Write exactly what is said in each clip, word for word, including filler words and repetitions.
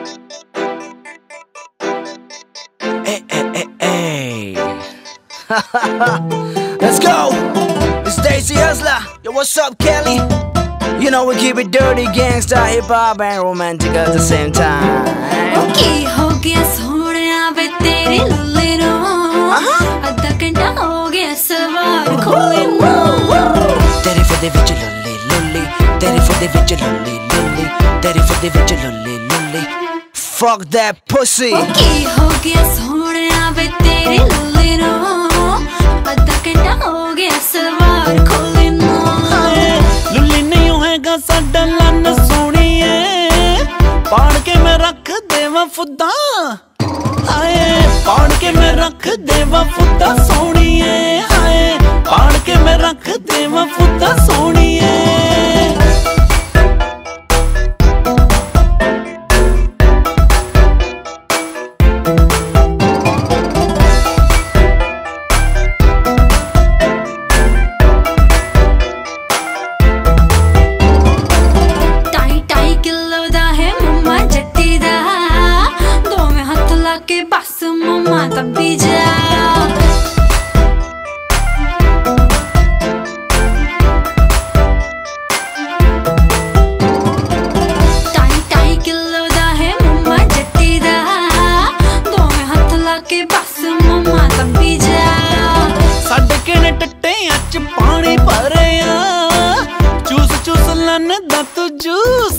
Hey, hey, hey, hey. Let's go. It's Daisy Hustler. Yo, what's up, Kelly? You know we keep it dirty, gangsta, hip hop, and romantic at the same time. Okay, ho gaya sohniya वे तेरी लुल्ली no आधा घंटा हो गया सवार खोले no तेरी फुदे विच लुल्ली लुल्ली तेरी फुदे विच लुल्ली लुल्ली तेरी फुदे विच लुल्ली लुल्ली Fuck that pussy. Okay, हो गया सोहनिया वे तेरी लुल्ली नो आधा घंटा हो गया सवार खोले नो लुल्ली नहीं होएगा साडा लन सोहणीए पाड़ के मैं रख देवा फुद्दा हाय पाड़ के मैं रख देवा फुद्दा सोहणीए हाय पाड़ के मैं रख देवा फुद्दा सोहणीए के बस मम्मा तभी जा टाई टाई किलो दा है मम्मा जट्टी दा दो में हाथ ला के बस मम्मा तभी जा साडे केने टट्टे अच पानी भरे आ चूस चूस लन दा तू जूस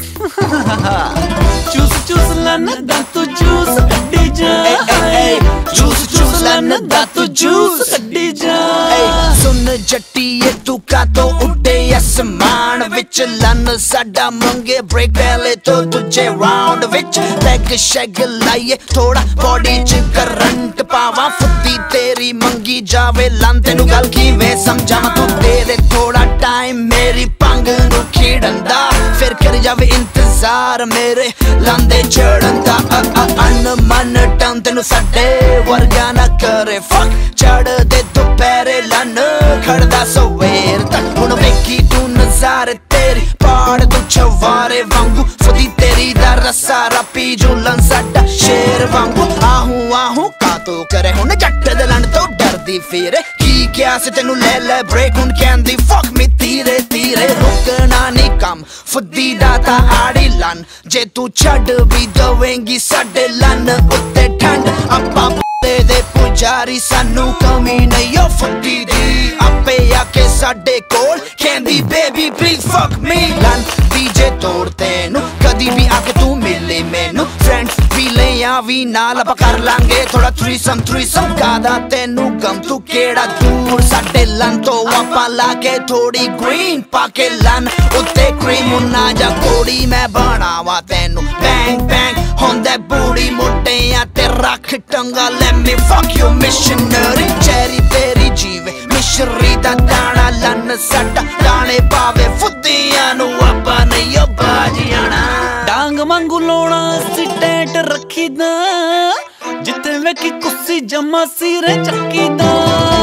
चूस चूस लन दा तू जूस कड्डी जा चूस चूस लन दा तू जूस कड्डी जा सुन जट्टीए तू का तो उड़े आसमान विच लन साडा मंगे ब्रेक पहले तो तुझे राउंड विच पैग शैग लाइए थोड़ा बॉडी च करंट पावा फुद्दी तेरी मंगी जावे लन तेनू गल किवें समझावां तू तेरे थोड़ा टाइम मेरी पंग नू खिड़न दा फिर कर जावे इंतजार मेरे लांदे चढ़न दा अन मन टन तेनू साडे वर्गा ना करे फक चढ़ दे दोपहरे लन खड़दा सवेर तक हुण वेखी तू नज़ारे तेरी पाड़ तू छवारे वांगू फुदी तेरी दा रसा रापी जो लन साडा शेर वांगू आहू आहू का तू करे हुण जट दे लन तो डरदी फिरे की क्या से तेनू ले ले ब्रेक हुण कहंदी फक मी तीरे तीरे रुकना नी कम फुदी दा ता आड़ी लन जे तू छड़ भी दवेंगी साडे लन उत्ते ठंड अपा दे दे पुजारी सानू कमी नहीं ओ फुदी दी आपे आके साडे कोल कहंदी बेबी प्लीज फक मी लन डीजे तोड़ तेनू कदी भी आके तू मिले मैनू फ्रेंड्स भी ले आवी नाल आप कर लांगे थोड़ा थ्रीसम थ्रीसम गादा तेनू गम तू केड़ा दूर साडे लन तो आपा लाके थोड़ी ग्रीन पाके लन उत्ते क्रीम ना जा कोड़ी मैं बनावा तेनू बैंग बैंग होंदे बूढ़ी मोटियां ते रख टंगा let me fuck you missionary cherry तेरी जीवे मिश्री दा दाना लन साडा दाने पावे फुद्दियां नू आपा नहीं ओ बाजियाना डांग वांगू लोणा सिटेट रखी दा जिथे वेखी कुस्सी जमा सिरे चक्की दा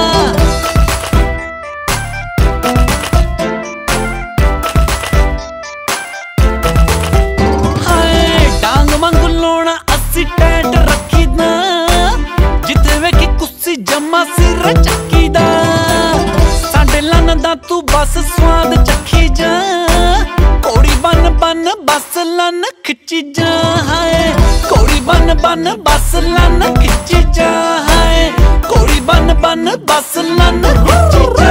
सिटेट रखी दा जिथे वेखी कुस्सी जमा सिर चक्की दा साडे लन दा तू बस स्वाद चखी जा कोड़ी बन बन बस लन खिची जा हाय कोड़ी बन बन बस लन खिची जा हाय कोड़ी बन बन बस लन खिची जा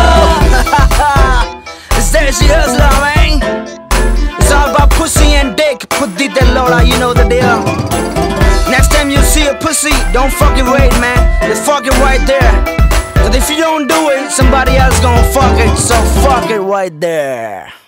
It's Daisy Hustler, man. It's all about pussy and dick. Fuddi te lola, you know the deal. Next time you see a pussy, don't fucking wait, man. Just fuck it right there. Cause if you don't do it, somebody else gonna fuck it. So fuck it right there.